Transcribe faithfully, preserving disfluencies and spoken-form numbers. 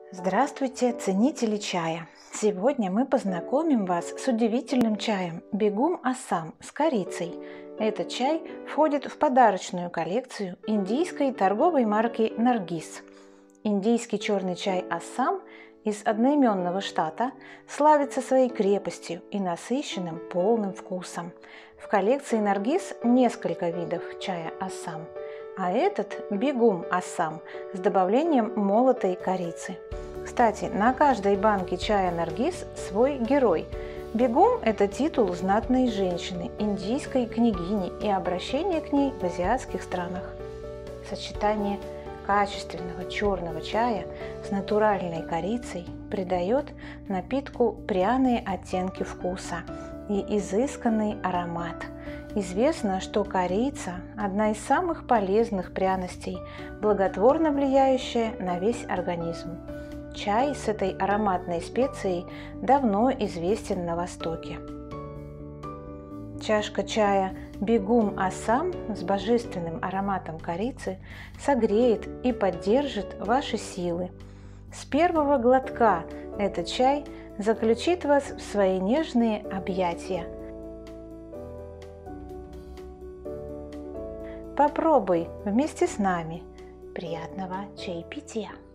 Здравствуйте, ценители чая! Сегодня мы познакомим вас с удивительным чаем Бегум Ассам с корицей. Этот чай входит в подарочную коллекцию индийской торговой марки Наргиз. Индийский черный чай Ассам из одноименного штата славится своей крепостью и насыщенным полным вкусом. В коллекции Наргиз несколько видов чая Ассам, а этот Бегум Ассам с добавлением молотой корицы. Кстати, на каждой банке чая Наргиз свой герой. Бегум – это титул знатной женщины, индийской княгини и обращение к ней в азиатских странах. Сочетание качественного черного чая с натуральной корицей придает напитку пряные оттенки вкуса и изысканный аромат. Известно, что корица – одна из самых полезных пряностей, благотворно влияющая на весь организм. Чай с этой ароматной специей давно известен на Востоке. Чашка чая Бегум Ассам с божественным ароматом корицы согреет и поддержит ваши силы. С первого глотка этот чай заключит вас в свои нежные объятия. Попробуй вместе с нами. Приятного чаепития!